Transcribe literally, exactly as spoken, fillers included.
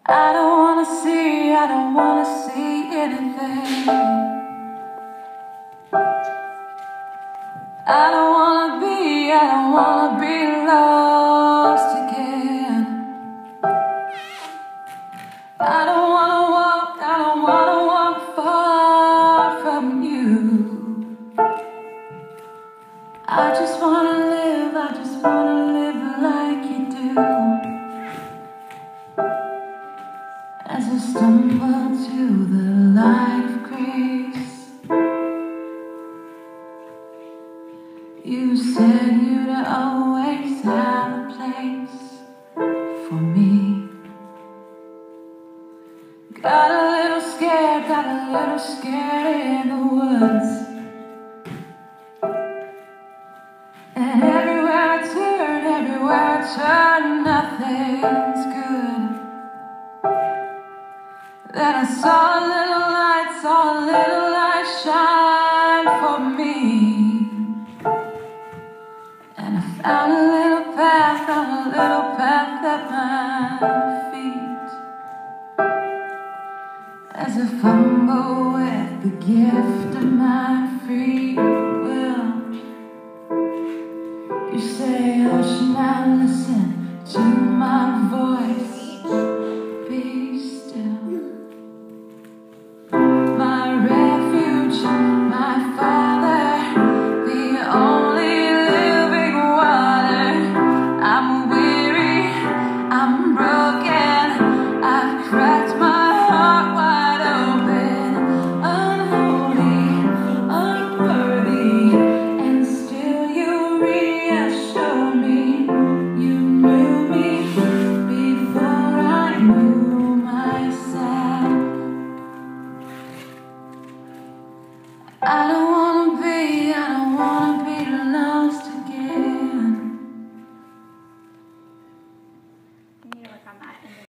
I don't wanna see, I don't wanna see anything. I don't wanna be, I don't wanna be lost again. I don't wanna walk, I don't wanna walk far from you. I just wanna live, I just wanna live like you do. As I stumble to the light of grace, you said you'd always have a place for me. Got a little scared, got a little scared in the woods. And everywhere I turn, everywhere I turn, nothing's good. Then I saw a little light, saw a little light shine for me. And I found a little path, found a little path at my feet. As I fumble with the gift of my free will, you say, hush now, listen to my voice. Be still. My refuge, my Father, the only living water. I'm weary, I'm broken, I've cracked my heart wide open, unholy, unworthy, and still you reassure me. You knew me before I knew myself. I don't want